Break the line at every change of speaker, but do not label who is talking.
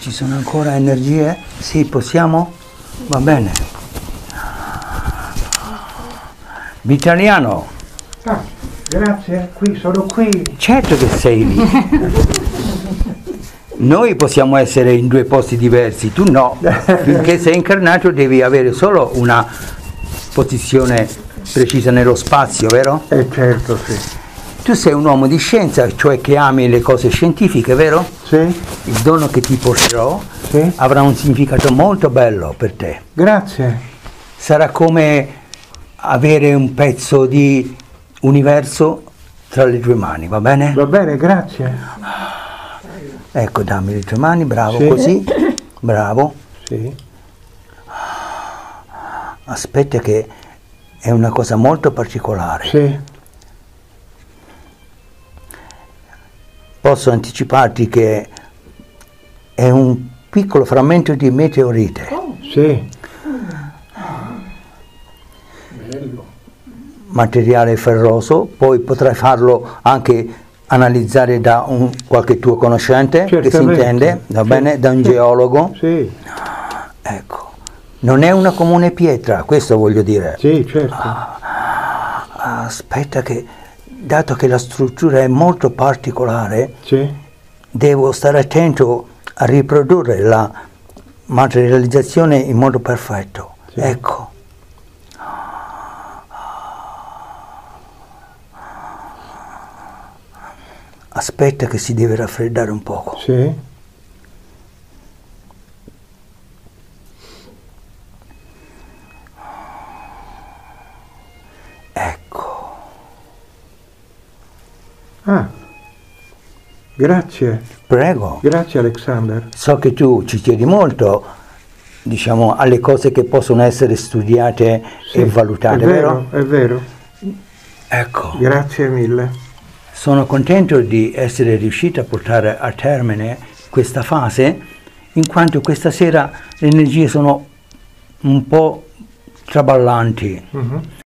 Ci sono ancora energie? Sì, possiamo? Va bene. Vitaliano.
Ah, grazie, qui sono qui.
Certo che sei lì. Noi possiamo essere in due posti diversi, tu no. Finché sei incarnato devi avere solo una posizione precisa nello spazio, vero?
Certo, sì.
Tu sei un uomo di scienza, cioè che ami le cose scientifiche, vero?
Sì.
Il dono che ti porterò
Sì.
avrà un significato molto bello per te.
Grazie.
Sarà come avere un pezzo di universo tra le tue mani, va bene?
Va bene, grazie.
Ecco, dammi le tue mani, bravo,
Sì.
così, bravo.
Sì.
Aspetta che è una cosa molto particolare.
Sì.
Posso anticiparti che è un piccolo frammento di meteorite.
Sì.
Materiale ferroso, poi potrai farlo anche analizzare da qualche tuo conoscente che si
Certamente.
intende, va
Sì.
bene? Da un geologo.
Sì.
Ecco, non è una comune pietra, questo voglio dire.
Sì, certo.
Aspetta che, dato che la struttura è molto particolare,
Sì.
devo stare attento a riprodurre la materializzazione in modo perfetto.
Sì.
Ecco. Aspetta che si deve raffreddare un poco.
Sì.
Ecco.
Ah. Grazie.
Prego.
Grazie Alexander.
So che tu ci chiedi molto, diciamo, alle cose che possono essere studiate
Sì,
e valutate,
è vero? È vero.
Ecco.
Grazie mille.
Sono contento di essere riuscito a portare a termine questa fase, in quanto questa sera le energie sono un po' traballanti.